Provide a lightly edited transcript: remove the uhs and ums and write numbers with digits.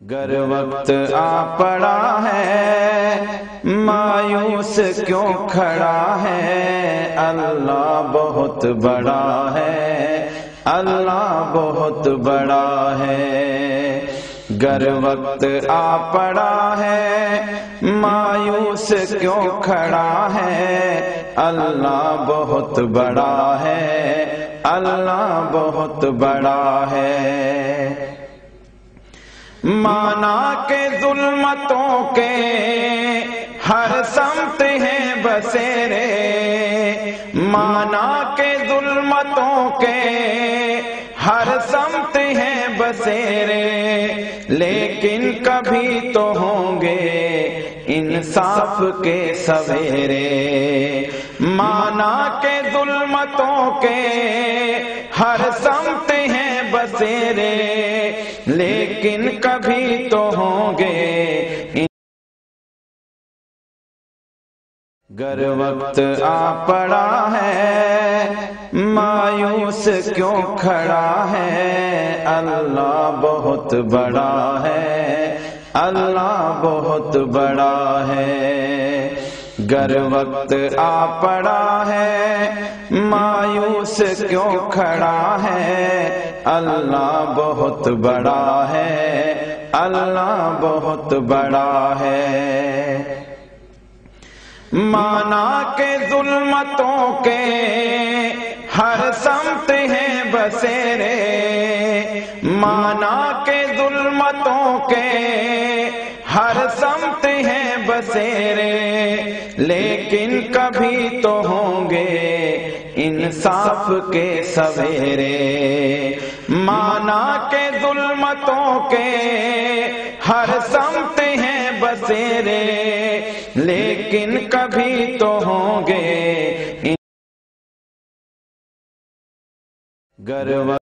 گر وقت آ پڑا ہے مایوس کیوں کھڑا ہے، اللہ بہت بڑا ہے، اللہ بہت بڑا ہے۔ گر وقت آ پڑا ہے مایوس کیوں کھڑا ہے، اللہ بہت بڑا ہے، اللہ بہت بڑا ہے۔ مانا کہ ظلمتوں کے ہر سمت ہیں بسیرے، مانا کہ ظلمتوں کے ہر سمت ہیں بسیرے، لیکن کبھی تو ہوں گے انصاف کے سویرے۔ مانا کہ ظلمتوں کے ہر سمت ہیں بسیرے، لیکن کبھی تو ہوں گے۔ گر وقت آ پڑا ہے مایوس کیوں کھڑا ہے، اللہ بہت بڑا ہے، اللہ بہت بڑا ہے۔ گر وقت آ پڑا ہے مایوس کیوں کھڑا ہے، اللہ بہت بڑا ہے، اللہ بہت بڑا ہے۔ مانا کہ ظلمتوں کے ہر سمت ہیں بسیرے، مانا کہ ظلمتوں کے ہر سمت ہیں بسیرے، لیکن کبھی تو ہوں گے انصاف کے سویرے۔ مانا کہ ظلمتوں کے ہر سمت ہیں بسیرے، لیکن کبھی تو ہوں گے۔ گر